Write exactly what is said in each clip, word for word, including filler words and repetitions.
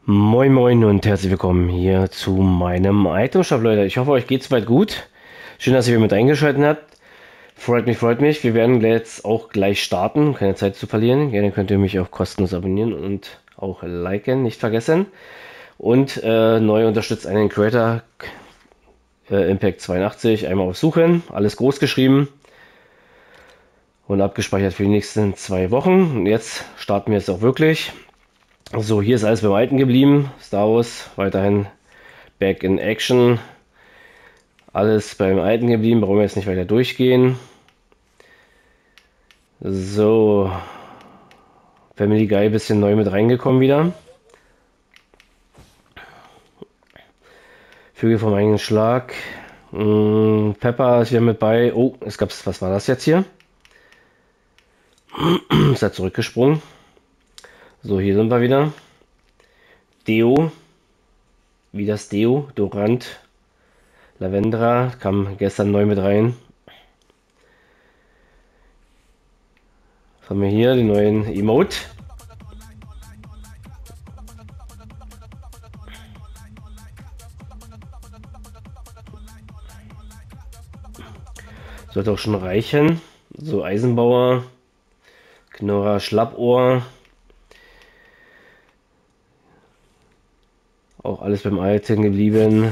Moin Moin und herzlich willkommen hier zu meinem Itemshop, Leute. Ich hoffe, euch geht's weit gut. Schön, dass ihr wieder mit eingeschaltet habt. Freut mich, freut mich. Wir werden jetzt auch gleich starten. Keine Zeit zu verlieren. Gerne könnt ihr mich auch kostenlos abonnieren und auch liken, nicht vergessen. Und äh, neu unterstützt einen Creator äh, Impact zweiundachtzig. Einmal auf Suchen. Alles groß geschrieben. Und abgespeichert für die nächsten zwei Wochen. Und jetzt starten wir es auch wirklich. So, hier ist alles beim Alten geblieben. Star Wars weiterhin back in action. Alles beim Alten geblieben, brauchen wir jetzt nicht weiter durchgehen. So, Family Guy ein bisschen neu mit reingekommen wieder. Vögel vom eigenen Schlag. Hm, Pepper ist wieder mit bei. Oh, es gab, was war das jetzt hier? Ist er zurückgesprungen. So, hier sind wir wieder. Deo. Wie das Deo. Durant. Lavendra. Kam gestern neu mit rein. Was haben wir hier? Die neuen Emote. Sollte auch schon reichen. So, Eisenbauer. Knorrer, Schlappohr. Auch alles beim Alten geblieben.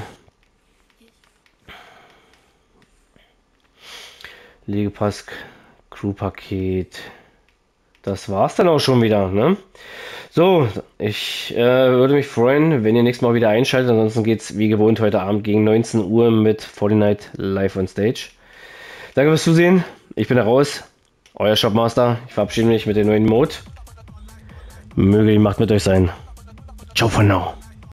Legepass, Crew-Paket. Das war's dann auch schon wieder, ne? So, ich äh, würde mich freuen, wenn ihr nächstes Mal wieder einschaltet. Ansonsten geht's wie gewohnt heute Abend gegen neunzehn Uhr mit Fortnite live on stage. Danke fürs Zusehen. Ich bin da raus. Euer Shopmaster. Ich verabschiede mich mit dem neuen Mode. Möge die Macht mit euch sein. Ciao for now.